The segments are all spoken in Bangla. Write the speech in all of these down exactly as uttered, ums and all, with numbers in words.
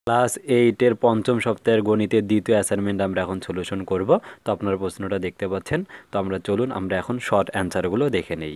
ক্লাস এইটের পঞ্চম সপ্তাহের গণিতের দ্বিতীয় অ্যাসাইনমেন্ট আমরা এখন সলিউশন করব। তো আপনারা প্রশ্নটা দেখতে পাচ্ছেন। তো আমরা চলুন আমরা এখন শর্ট অ্যান্সারগুলো দেখে নেই।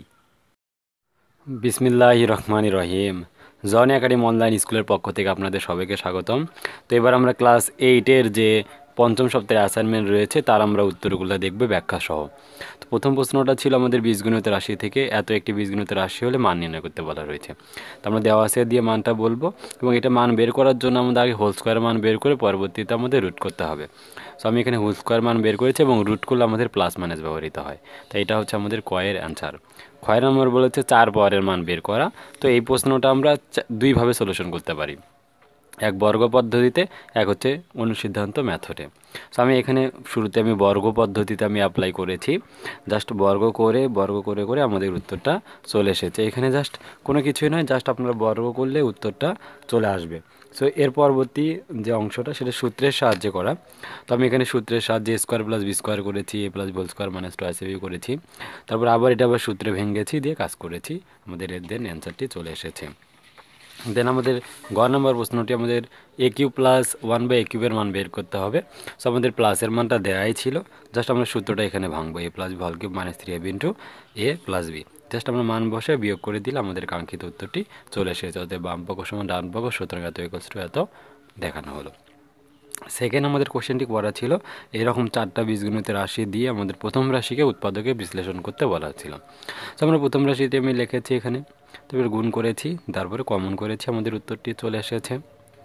বিসমিল্লাহির রহমানির রহিম। জন একাডেমি অনলাইন স্কুলের পক্ষ থেকে আপনাদের সবাইকে স্বাগতম। তো এবার আমরা ক্লাস এইটের যে পঞ্চম সপ্তাহের অ্যাসাইনমেন্ট রয়েছে তার আমরা উত্তরগুলো দেখব ব্যাখ্যা সহ। তো প্রথম প্রশ্নটা ছিল আমাদের বীজগণিত রাশি থেকে এত একটি বীজগণিত রাশি হলে মান নির্ণয় করতে বলা রয়েছে। তো আমরা দেওয়া আছে দিয়ে মানটা বলবো এবং এটা মান বের করার জন্য আমাদের আগে হোল স্কোয়ার মান বের করে পরবর্তীতে আমাদের রুট করতে হবে। সো আমি এখানে হোল স্কোয়ার মান বের করেছি এবং রুট করলে আমাদের প্লাস মাইনাস ব্যবহৃত হয়। তো এটা হচ্ছে আমাদের কয়ের অ্যান্সার। ক্ষয় নম্বর বলেছে চার পাওয়ারের মান বের করা। তো এই প্রশ্নটা আমরা দুইভাবে সলিউশন করতে পারি, এক বর্গ পদ্ধতিতে, এক হচ্ছে অনুসিদ্ধান্ত মেথডে। সো আমি এখানে শুরুতে আমি বর্গ পদ্ধতিতে আমি অ্যাপ্লাই করেছি। জাস্ট বর্গ করে বর্গ করে করে আমাদের উত্তরটা চলে এসেছে। এখানে জাস্ট কোনো কিছুই নয়, জাস্ট আপনারা বর্গ করলে উত্তরটা চলে আসবে। সো এর পরবর্তী যে অংশটা সেটা সূত্রের সাহায্যে করা। তো আমি এখানে সূত্রের সাহায্যে স্কোয়ার প্লাস বি স্কোয়ার করেছি, a plus whole square minus two b করেছি। তারপর আবার এটা আবার সূত্রে ভেঙেছি, দিয়ে কাজ করেছি, আমাদের এর দেন অ্যান্সারটি চলে এসেছে। দেন আমাদের গ নম্বর প্রশ্নটি আমাদের a cube plus one by a কিউবের মান বের করতে হবে। সো আমাদের প্লাসের মানটা দেওয়াই ছিল, জাস্ট আমরা সূত্রটা এখানে ভাঙবো, a plus b whole cube minus three a b into a plus b. Just আমরা মান বসে বিয়োগ করে দিলে আমাদের কাঙ্ক্ষিত উত্তরটি চলে এসেছে। অতএব বাম পক্ষ সমান ডান পক্ষ, সুতরাং এত ইকুয়ালস টু এত দেখানো হলো। সেকেন্ড আমাদের কোশ্চেনটি করা ছিল এরকম চারটা বীজগণিতের রাশি দিয়ে আমাদের প্রথম রাশিকে উৎপাদকে বিশ্লেষণ করতে বলা ছিল। তো আমরা প্রথম রাশিতে আমি লিখেছি এখানে, তারপরে গুণ করেছি, তারপরে কমন করেছি, আমাদের উত্তরটি চলে এসেছে।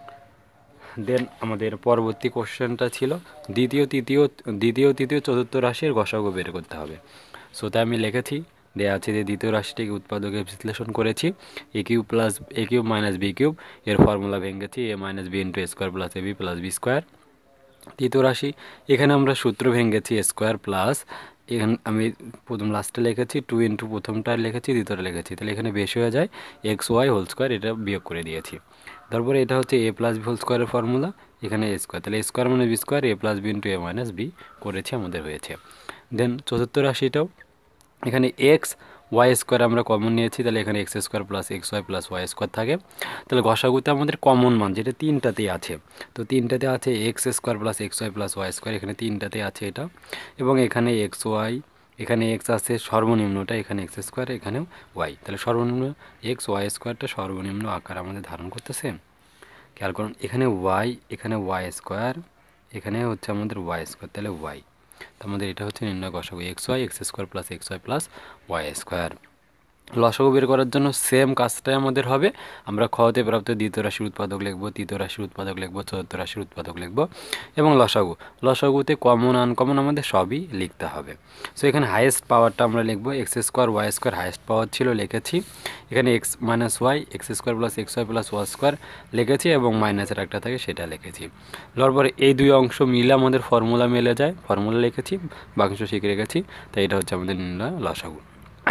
দেন আমাদের পরবর্তী কোশ্চেনটা ছিল দ্বিতীয় তৃতীয় দ্বিতীয় তৃতীয় চতুর্থ রাশির গসাগু বের করতে হবে। সো তাই আমি লিখেছি, দেওয়া আছে যে দ্বিতীয় রাশিটিকে উৎপাদকে বিশ্লেষণ করেছি, a cube plus a cube minus b cube, এর ফর্মুলা ভেঙেছি a minus b into a square plus a b plus b square. তৃতীয় রাশি এখানে আমরা সূত্র ভেঙেছি এ স্কোয়ার প্লাস, এখানে আমি প্রথম লাস্টে লিখেছি টু ইন্টু প্রথমটা লিখেছি, দ্বিতীয়টা লিখেছি, তাহলে এখানে বেশি হয়ে যায় এক্স ওয়াই হোল স্কোয়ার, এটা বিয়োগ করে দিয়েছি। তারপরে এটা হচ্ছে এ প্লাস বি হোল স্কোয়ারের ফর্মুলা, এখানে এ স্কোয়ার, তাহলে এ স্কোয়ার মানে b square, a plus b into a minus b করেছি, আমাদের হয়েছে। দেন চতুর্থ রাশিটাও এখানে এক্স ওয়াই স্কোয়ার আমরা কমন নিয়েছি, তাহলে এখানে x square plus x y plus y square থাকে। তাহলে গসাগুতে আমাদের কমন মান যেটা তিনটাতেই আছে, তো তিনটাতে আছে x square plus x y plus y square, এখানে তিনটাতে আছে এটা, এবং এখানে এক্স ওয়াই, এখানে এক্স আছে সর্বনিম্নটা, এখানে এক্স স্কোয়ার, এখানেও ওয়াই, তাহলে সর্বনিম্ন এক্স ওয়াই স্কোয়ারটা সর্বনিম্ন আকার আমাদের ধারণ করতেছে। খেয়াল করুন এখানে ওয়াই, এখানে ওয়াই স্কোয়ার, এখানে হচ্ছে আমাদের ওয়াই স্কোয়ার, তাহলে ওয়াই, তো আমাদের এটা হচ্ছে নির্ণয় গসাগু x y, x square plus x y plus y square. লসাগু বের করার জন্য সেম কাজটাই আমাদের হবে, আমরা খতে প্রাপ্ত দ্বিতীয় রাশির উৎপাদক লিখব, তৃতীয় রাশির উৎপাদক লিখব, চতুর্থ রাশির উৎপাদক লিখব, এবং লসাগু লসাগুতে কমন আনকমন আমাদের সবই লিখতে হবে। সো এখানে হাইয়েস্ট পাওয়ারটা আমরা লিখব x square y square, highest power ছিল লিখেছি, এখানে x minus y, x square plus x y plus y square লিখেছি, এবং মাইনাসের একটা থাকে সেটা লিখেছি। তারপরে এই দুই অংশ মিলে আমাদের ফর্মুলা মিলে যায়, ফর্মুলা লিখেছি, বাক্স শিখে রেখেছি, তাই এটা হচ্ছে আমাদের নির্ণয় লসাগু।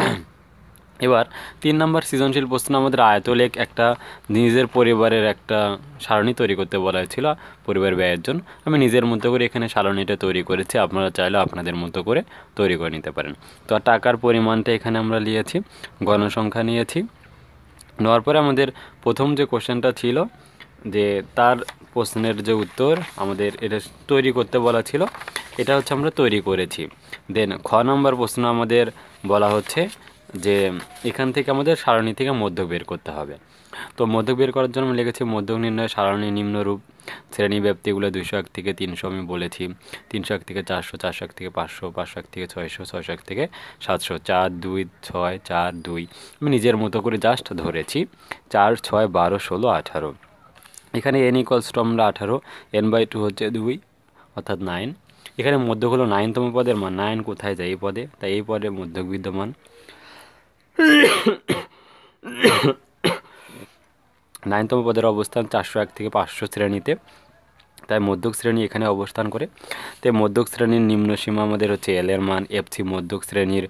এবার তিন নম্বর সৃজনশীল প্রশ্ন আমাদের আয়তলেখ একটা নিজের পরিবারের একটা সারণী তৈরি করতে বলা হয়েছিল পরিবার ব্যয়ের জন্য। আমি নিজের মতো করে এখানে সারণীটা তৈরি করেছি, আপনারা চাইলে আপনাদের মতো করে তৈরি করে নিতে পারেন। তো টাকার পরিমাণটা এখানে আমরা নিয়েছি, গণসংখ্যা নিয়েছি, নেওয়ার পরে আমাদের প্রথম যে কোশ্চেনটা ছিল যে তার প্রশ্নের যে উত্তর আমাদের এটা তৈরি করতে বলা ছিল, এটা হচ্ছে আমরা তৈরি করেছি। দেন খ নম্বর প্রশ্ন আমাদের বলা হচ্ছে যে এখান থেকে আমাদের সারণী থেকে মধ্যক বের করতে হবে। তো মধ্যক বের করার জন্য আমি লিখেছি মধ্যক নির্ণয় সারণী নিম্নরূপ, শ্রেণী ব্যাপ্তিগুলো দুইশো এক থেকে তিনশো আমি বলেছি, তিনশো এক থেকে চারশো, চারশো এক থেকে পাঁচশো, পাঁচশো এক থেকে ছয়শো, ছয়শো এক থেকে সাতশো, চার দুই ছয় চার দুই আমি নিজের মতো করে জাস্ট ধরেছি, চার ছয় বারো ষোলো আঠারো, এখানে এন ইকুয়ালস টু আমরা আঠারো, এন বাই টু হচ্ছে দুই অর্থাৎ নাইন, এখানে মধ্যক হলো নাইনতম পদের মান, নাইন কোথায় যায় এই পদে, তাই এই পদে মধ্যক বিদ্যমান। নাইনতম পদের অবস্থান চারশো এক থেকে পাঁচশো শ্রেণীতে, তাই মধ্যক শ্রেণী এখানে অবস্থান করে। তাই মধ্যক শ্রেণীর নিম্ন সীমা আমাদের হচ্ছে এল এর মান, এফ সি মধ্যক শ্রেণীর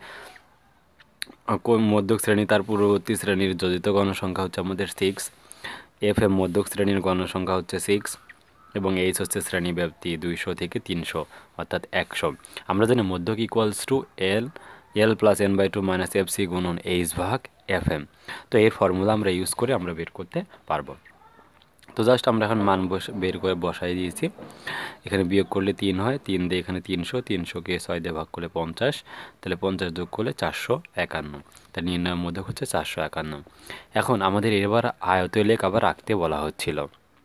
মধ্যক শ্রেণী তার পূর্ববর্তী শ্রেণীর যোজিত গণসংখ্যা হচ্ছে আমাদের সিক্স, এফ এম মধ্যক শ্রেণীর গণসংখ্যা হচ্ছে সিক্স, এবং এইচ হচ্ছে শ্রেণী ব্যাপ্তি দুইশো থেকে তিনশো অর্থাৎ একশো। আমরা জানি মধ্যক equals to l l plus n by two minus f c গুণন এইচ ভাগ এফ এম। তো এর ফর্মুলা আমরা ইউজ করে আমরা বের করতে পারবো। তো তো জাস্ট আমরা এখন মান বসে বের করে বসাই দিয়েছি। এখানে বিয়োগ করলে তিন হয়, তিন দিয়ে এখানে তিনশো, তিনশোকে ছয় দিয়ে ভাগ করলে পঞ্চাশ, তাহলে পঞ্চাশ যোগ করলে চারশো একান্ন, তা নির্ণয়ের মধ্যে হচ্ছে চারশো একান্ন। এখন আমাদের এবার আয়তলেখ আবার আঁকতে বলা হচ্ছিল।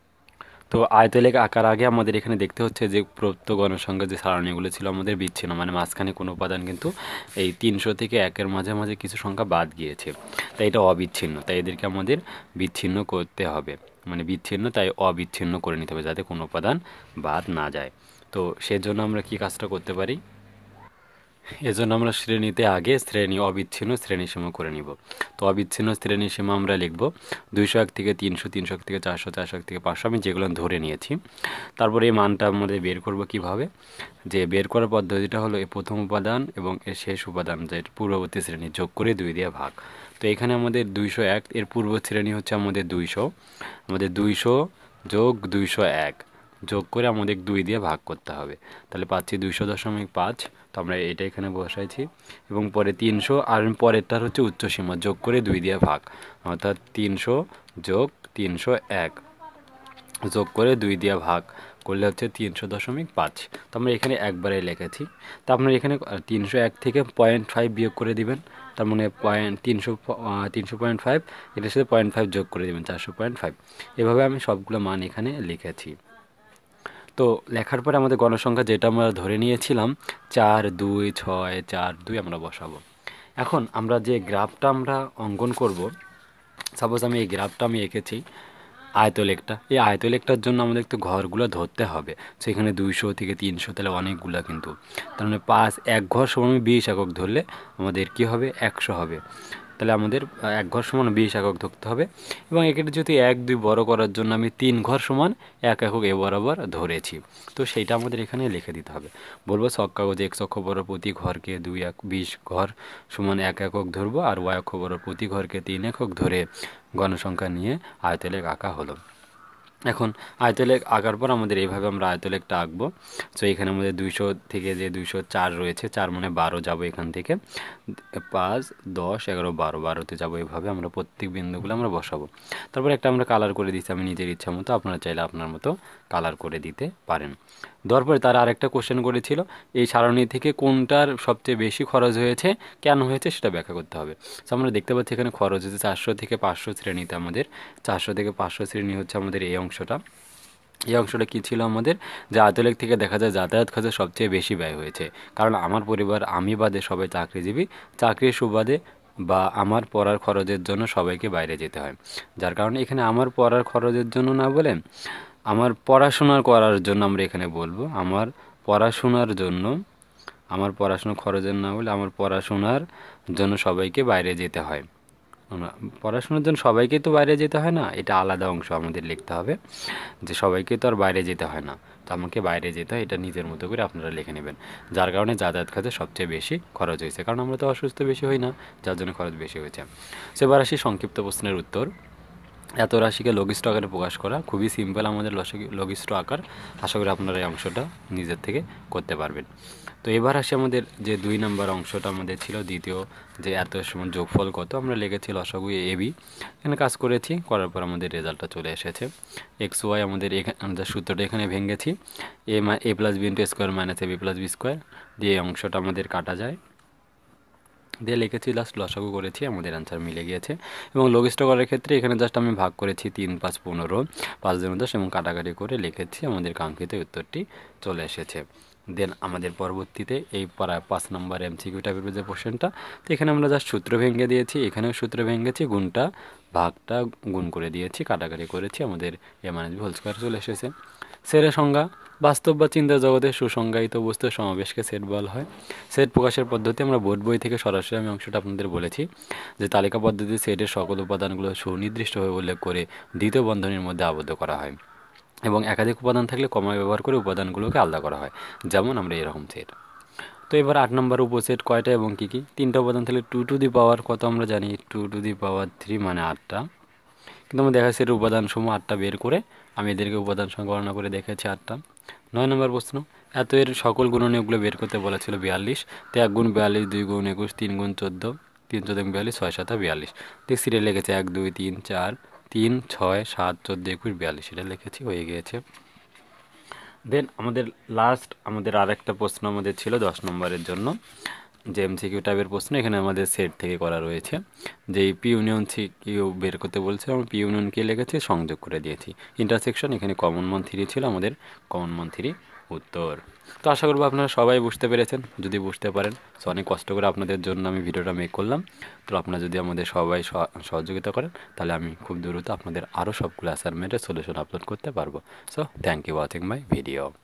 তো আয়তলেখ আঁকার আগে আমাদের এখানে দেখতে হচ্ছে যে প্রদত্ত গণসংখ্যার যে সারণীগুলো ছিল আমাদের বিচ্ছিন্ন, মানে মাঝখানে কোনো উপাদান কিন্তু এই তিনশো থেকে একের মাঝে মাঝে কিছু সংখ্যা বাদ গিয়েছে, তাই এটা অবিচ্ছিন্ন, তাই এদেরকে আমাদের বিচ্ছিন্ন করতে হবে, মানে বিচ্ছিন্ন তাই অবিচ্ছিন্ন করে নিতে হবে যাতে কোনো উপাদান বাদ না যায়। তো সেজন্য আমরা কি কাজটা করতে পারি, এজন্য আমরা শ্রেণীতে আগে শ্রেণী অবিচ্ছিন্ন শ্রেণীসীমা করে নিব। তো অবিচ্ছিন্ন শ্রেণীসীমা আমরা লিখব দুইশো এক থেকে তিনশো, তিনশো এক থেকে চারশো, চারশো এক থেকে পাঁচশো, আমি যেগুলো ধরে নিয়েছি। তারপরে এই মানটা আমাদের বের করব কিভাবে, যে বের করার পদ্ধতিটা হলো এই প্রথম উপাদান এবং এর শেষ উপাদান যে পূর্ববর্তী শ্রেণী যোগ করে দুই দিয়ে ভাগ। তো এখানে আমাদের দুইশো এক এর পূর্ব শ্রেণী হচ্ছে আমাদের দুইশো, আমাদের দুইশো যোগ দুইশো এক যোগ করে আমাদের দুই দিয়ে ভাগ করতে হবে, তাহলে পাচ্ছি দুইশো দশমিক পাঁচ। তো আমরা এটা এখানে বসাইছি এবং পরে তিনশো আর পরেরটার হচ্ছে উচ্চসীমা যোগ করে দুই দিয়ে ভাগ, অর্থাৎ তিনশো যোগ তিনশো এক যোগ করে দুই দিয়ে ভাগ করলে হচ্ছে তিনশো দশমিক পাঁচ। তো আমরা এখানে একবারে লিখেছি। তো আপনার এখানে তিনশো এক থেকে পয়েন্ট ফাইভ বিয়োগ করে দিবেন, তার মানে পয়েন্ট তিনশো তিনশো পয়েন্ট ফাইভ এটার সাথে পয়েন্ট ফাইভ যোগ করে দেবেন, চারশো পয়েন্ট ফাইভ। এভাবে আমি সবগুলো মান এখানে লিখেছি। তো লেখার পরে আমাদের গণসংখ্যা যেটা আমরা ধরে নিয়েছিলাম চার দুই ছয় চার দুই আমরা বসাবো। এখন আমরা যে গ্রাফটা আমরা অঙ্কন করব, সাপোজ আমি এই গ্রাফটা আমি এঁকেছি আয়তলেখটা, এই আয়তলেখটার জন্য আমাদের একটু ঘরগুলো ধরতে হবে। সো এখানে দুইশো থেকে তিনশো, তাহলে অনেকগুলো কিন্তু, তার মানে পাঁচ এক ঘর সমান বিশ একক ধরলে আমাদের কি হবে একশো হবে, তাহলে আমাদের এক ঘর সমান বিশ একক ধরতে হবে। এবং এক্ষেত্রে যদি এক দুই বড় করার জন্য আমি তিন ঘর সমান এক একক এ বরাবর ধরেছি, তো সেইটা আমাদের এখানে লিখে দিতে হবে। বলবো ছক কাগজে এক্স অক্ষ বরাবর প্রতি ঘরকে দুই এক বিশ ঘর সমান এক একক ধরবো, আর ওয়াই অক্ষ বরাবর প্রতি ঘরকে তিন একক ধরে গণসংখ্যা নিয়ে আয়তলেখ আঁকা হলো। এখন আয়তলেখ আঁকার পর আমাদের এইভাবে আমরা আয়তলেখটা আঁকবো। সো এখানে আমাদের দুইশো থেকে যে দুইশো চার রয়েছে, চার মানে বারো যাবো এখান থেকে, পাঁচ দশ এগারো বারো, বারোতে যাবো, এইভাবে আমরা প্রত্যেক বিন্দুগুলো আমরা বসাবো। তারপর একটা আমরা কালার করে দিচ্ছি আমি নিজের ইচ্ছা মতো, আপনারা চাইলে আপনার মতো কালার করে দিতে পারেন। দেওয়ার পরে তারা আরেকটা কোশ্চেন করেছিল এই সারণী থেকে কোনটার সবচেয়ে বেশি খরচ হয়েছে, কেন হয়েছে সেটা ব্যাখ্যা করতে হবে। সো আমরা দেখতে পাচ্ছি এখানে খরচ হচ্ছে চারশো থেকে পাঁচশো শ্রেণীতে, আমাদের চারশো থেকে পাঁচশো শ্রেণী হচ্ছে আমাদের এই অংশটা। এই অংশটা কী ছিল আমাদের, যে আয়তলেখ থেকে দেখা যায় যাতায়াত খরচে সবচেয়ে বেশি ব্যয় হয়েছে, কারণ আমার পরিবার আমি বাদে সবাই চাকরিজীবী, চাকরির সুবাদে বা আমার পড়ার খরচের জন্য সবাইকে বাইরে যেতে হয়, যার কারণে এখানে আমার পড়ার খরচের জন্য না বলে আমার পড়াশোনার করার জন্য আমরা এখানে বলবো আমার পড়াশোনার জন্য, আমার পড়াশোনার খরচের না বলে আমার পড়াশোনার জন্য সবাইকে বাইরে যেতে হয়। পড়াশোনার জন্য সবাইকে তো বাইরে যেতে হয় না, এটা আলাদা অংশ আমাদের লিখতে হবে, যে সবাইকে তো আর বাইরে যেতে হয় না, তো আমাকে বাইরে যেতে হয়, এটা নিজের মতো করে আপনারা লিখে নেবেন। যার কারণে যাতায়াত খাতে সবচেয়ে বেশি খরচ হয়েছে, কারণ আমরা তো অসুস্থ বেশি হই না, যার জন্য খরচ বেশি হয়েছে। সেবার আসি সংক্ষিপ্ত প্রশ্নের উত্তর। এত রাশিকে লঘিষ্ঠ আকারে প্রকাশ করা খুবই সিম্পল আমাদের লঘিষ্ঠ আকার, আশা করি আপনারা এই অংশটা নিজের থেকে করতে পারবেন। তো এবার আসি আমাদের যে দুই নম্বর অংশটা আমাদের ছিল দ্বিতীয়, যে এত সময় যোগফল কত, আমরা লিখেছি লসাগু এ বি, এখানে কাজ করেছি, করার পর আমাদের রেজাল্টটা চলে এসেছে। এক্স ওয়াই আমাদের এখানে যা সূত্রটা এখানে ভেঙেছি, a a plus b into square minus a b plus b square দিয়ে এই অংশটা আমাদের কাটা যায়, দিয়ে লিখেছি লাস্ট লসাগু করেছি, আমাদের অ্যান্সার মিলে গিয়েছে। এবং লঘিষ্ঠ করার ক্ষেত্রে এখানে জাস্ট আমি ভাগ করেছি তিন পাঁচ পনেরো, পাঁচ দুই দশ এবং কাটাকাটি করে লিখেছি, আমাদের কাঙ্ক্ষিত উত্তরটি চলে এসেছে। দেন আমাদের পরবর্তীতে এই পড়া পাঁচ নম্বর এমসিকিউ টাইপের যে কোশ্চেনটা, তো এখানে আমরা জাস্ট সূত্র ভেঙে দিয়েছি, এখানেও সূত্র ভেঙেছি, গুণটা ভাগটা গুণ করে দিয়েছি, কাটাকাটি করেছি, আমাদের এ মানে হোল স্কোয়ার চলে এসেছে। সেটের সংজ্ঞা, বাস্তব বা চিন্তা জগতে সুসংজ্ঞায়িত বস্তুর সমাবেশকে সেট বলা হয়। সেট প্রকাশের পদ্ধতি আমরা বোর্ড বই থেকে সরাসরি আমি অংশটা আপনাদের বলেছি, যে তালিকা পদ্ধতি সেটের সকল উপাদানগুলো সুনির্দিষ্টভাবে উল্লেখ করে দ্বিতীয় বন্ধনীর মধ্যে আবদ্ধ করা হয়, এবং একাধিক উপাদান থাকলে কমা ব্যবহার করে উপাদানগুলোকে আলাদা করা হয়, যেমন আমরা এরকম সেট। তো এবার আট নম্বর উপসেট কয়টা এবং কী কী, তিনটা উপাদান থাকলে টু টু দি পাওয়ার কত আমরা জানি, two to the power three মানে আটটা, কিন্তু আমরা দেখা সেটের উপাদান সমূহ আটটা বের করে আমি এদেরকে উপাদান সংখ্যা গণনা করে দেখেছি আটটা। নয় নম্বর প্রশ্ন, এত এর সকল গুণনীয়কগুলো বের করতে বলা ছিল বিয়াল্লিশ, তো এক গুণ বিয়াল্লিশ, দুই গুণ একুশ, তিন গুণ চোদ্দো, তিন চোদ্দ বিয়াল্লিশ, ছয় সাতা বিয়াল্লিশ, দিয়ে সিরিয়াল লেগেছে এক দুই তিন চার তিন ছয় সাত চোদ্দো একুশ বিয়াল্লিশ এটা লিখেছি, হয়ে গিয়েছে। দেন আমাদের লাস্ট আমাদের আর একটা প্রশ্ন আমাদের ছিল দশ নম্বরের জন্য, যে এমসিকিউ টাইপের প্রশ্ন। এখানে আমাদের সেট থেকে করা রয়েছে, যে পি ইউনিয়ন সি কিউ বের করতে বলছে, আমরা পি ইউনিয়ন কে লিখেছি, সংযোগ করে দিয়েছি। ইন্টারসেকশন, এখানে কমন মান থ্রি ছিল, আমাদের কমন মান থ্রি উত্তর। তো আশা করবো আপনারা সবাই বুঝতে পেরেছেন। যদি বুঝতে পারেন, সো অনেক কষ্ট করে আপনাদের জন্য আমি ভিডিওটা মেক করলাম। তো আপনারা যদি আমাদের সবাই সহযোগিতা করেন, তাহলে আমি খুব দ্রুত আপনাদের আরও সবগুলো অ্যাসাইনমেন্টের সলিউশন আপলোড করতে পারবো। So thank you watching my video.